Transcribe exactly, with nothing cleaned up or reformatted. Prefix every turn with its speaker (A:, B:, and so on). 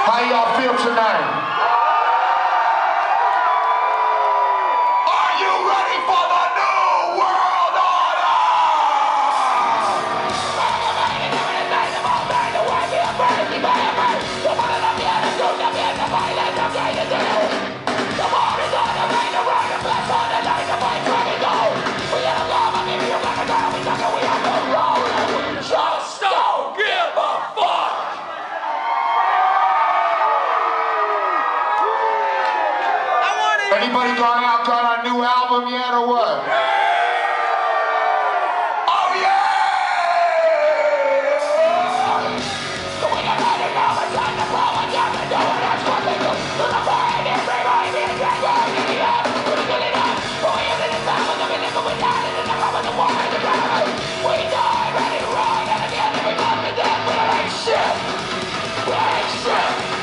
A: How y'all feel tonight? Are you ready for the new world order? Just don't give a fuck! Anybody gone out, got a new album yet or what? Oh yeah! We die ready, right, and again we got the death, but it ain't shit! It ain't shit!